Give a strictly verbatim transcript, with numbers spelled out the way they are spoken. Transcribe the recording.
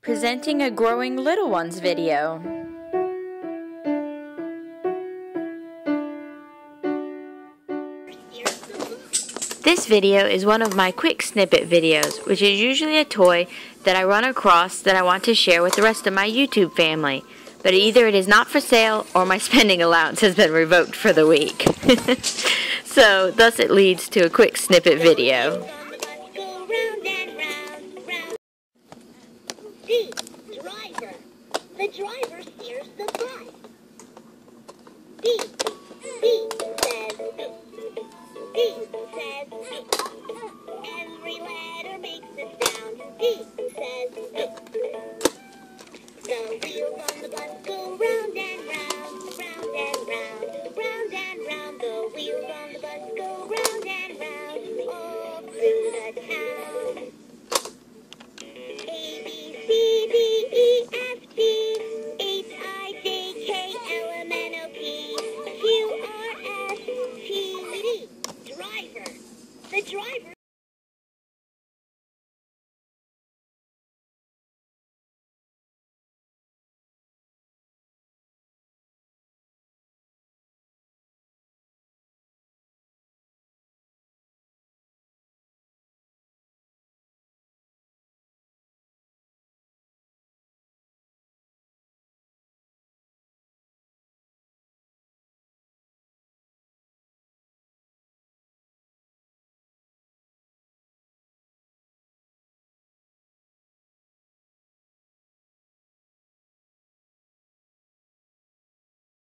Presenting a Growing Little Ones video. This video is one of my quick snippet videos, which is usually a toy that I run across that I want to share with the rest of my YouTube family. But either it is not for sale or my spending allowance has been revoked for the week. So, thus it leads to a quick snippet video. D. Driver. The driver steers the bus. B. B says. D says. Every letter makes a sound. D says.